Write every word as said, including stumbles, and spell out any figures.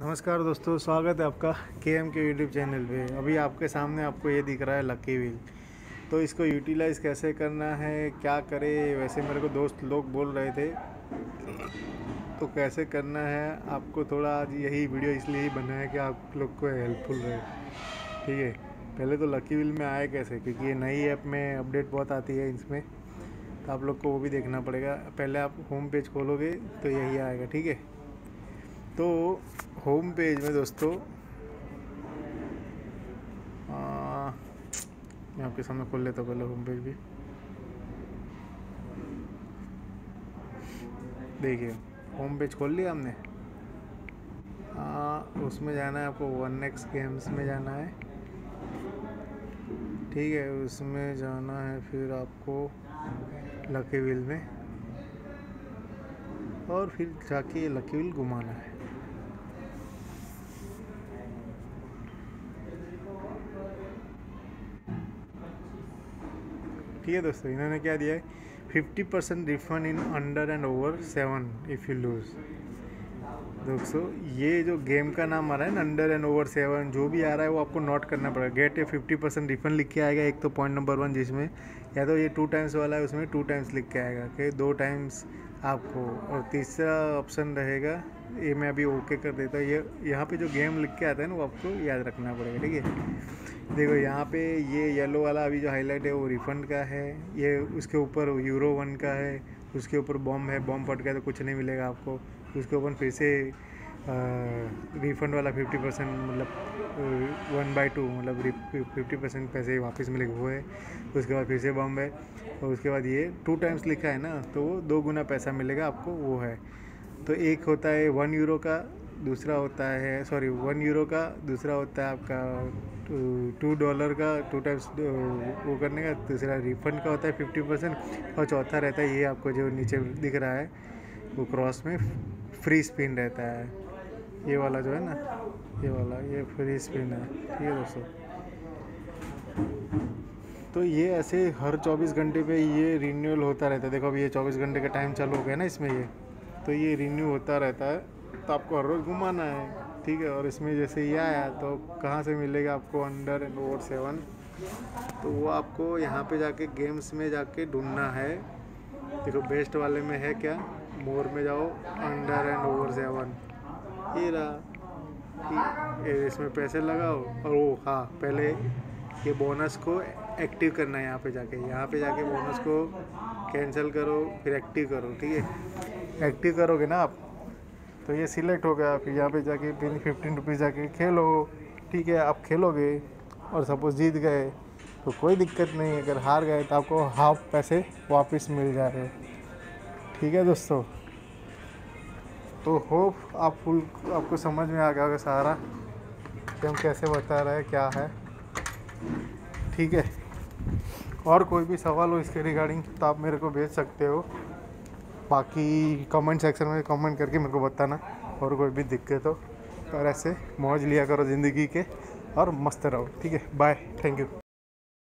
नमस्कार दोस्तों, स्वागत है आपका के एम के यूट्यूब चैनल पे। अभी आपके सामने आपको ये दिख रहा है लकी व्हील। तो इसको यूटिलाइज़ कैसे करना है, क्या करें, वैसे मेरे को दोस्त लोग बोल रहे थे तो कैसे करना है आपको थोड़ा आज यही वीडियो इसलिए ही बनाया कि आप लोग को हेल्पफुल रहे। ठीक है, पहले तो लकी व्हील में आए कैसे, क्योंकि ये नई ऐप में अपडेट बहुत आती है इसमें, तो आप लोग को वो भी देखना पड़ेगा। पहले आप होम पेज खोलोगे तो यही आएगा। ठीक है, तो होम पेज में दोस्तों मैं आपके सामने खोल लेता हूँ पहले होम पेज भी। देखिए, होम पेज खोल लिया हमने। आ, उसमें जाना है आपको, वन एक्स गेम्स में जाना है। ठीक है, उसमें जाना है फिर आपको लकी व्हील में, और फिर जाके लकी व्हील घुमाना है। ठीक है दोस्तों, इन्होंने क्या दिया है, fifty percent refund in under and over seven if you lose. दोस्तों ये जो गेम का नाम आ रहा है ना, अंडर एंड ओवर सेवन, जो भी आ रहा है वो आपको नोट करना पड़ेगा। Get a fifty percent refund लिख के आएगा एक तो पॉइंट नंबर वन, जिसमें या तो ये टू टाइम्स वाला है उसमें टू टाइम्स लिख के आएगा कि दो टाइम्स आपको, और तीसरा ऑप्शन रहेगा, ये मैं अभी ओके कर देता हूँ। ये यहाँ पे जो गेम लिख के आता है ना वो आपको याद रखना पड़ेगा। ठीक है, देखो यहाँ पे ये येलो वाला अभी जो हाईलाइट है वो रिफंड का है, ये उसके ऊपर यूरो वन का है, उसके ऊपर बॉम्ब है, बॉम्ब फट गया तो कुछ नहीं मिलेगा आपको। उसके ऊपर फिर से रिफंड वाला फिफ्टी परसेंट मतलब वन बाई टू मतलब फिफ्टी परसेंट पैसे वापस मिलेगा वो है। उसके बाद फिर से बॉम्ब है, और उसके बाद ये टू टाइम्स लिखा है ना, तो वो दो गुना पैसा मिलेगा आपको, वो है। तो एक होता है वन यूरो का, दूसरा होता है सॉरी वन यूरो का, दूसरा होता है आपका टू डॉलर का, टू टाइम्स वो करने का, दूसरा रिफंड का होता है फिफ्टी परसेंट, और चौथा रहता है ये आपको जो नीचे दिख रहा है वो क्रॉस में फ्री स्पिन रहता है। ये वाला जो है ना, ये वाला ये फ्री स्पिन है। ठीक है दोस्तों, तो ये ऐसे हर चौबीस घंटे पे ये रिन्यूअल होता रहता है। देखो अभी ये चौबीस घंटे का टाइम चालू हो गया ना इसमें, ये तो ये रिन्यू होता रहता है, तो आपको हर रोज़ घुमाना है। ठीक है, और इसमें जैसे ये आया तो कहाँ से मिलेगा आपको अंडर एंड ओवर सेवन, तो वो आपको यहाँ पे जाके गेम्स में जाके ढूंढना है। देखो बेस्ट वाले में है क्या, मोर में जाओ, अंडर एंड ओवर सेवन, ये रहा। ये इसमें पैसे लगाओ, और वो हाँ पहले ये बोनस को एक्टिव करना है। यहाँ पे जाके यहाँ पे जाके बोनस को कैंसिल करो, फिर एक्टिव करो। ठीक है, एक्टिव करोगे ना आप तो ये सिलेक्ट हो गया, फिर यहाँ पे जाके फिर फिफ्टीन रुपीज़ जाके खेलो। ठीक है, आप खेलोगे और सपोज जीत गए तो कोई दिक्कत नहीं, अगर हार गए तो आपको हाफ पैसे वापस मिल जाएंगे। ठीक है दोस्तों, तो होप आप फुल आपको समझ में आ गया होगा सारा कि हम कैसे बता रहे हैं क्या है। ठीक है, और कोई भी सवाल हो इसके रिगार्डिंग तो आप मेरे को भेज सकते हो, बाकी कमेंट सेक्शन में कमेंट करके मेरे को बताना। और कोई भी दिक्कत हो तो ऐसे मौज लिया करो ज़िंदगी के, और मस्त रहो। ठीक है, बाय, थैंक यू।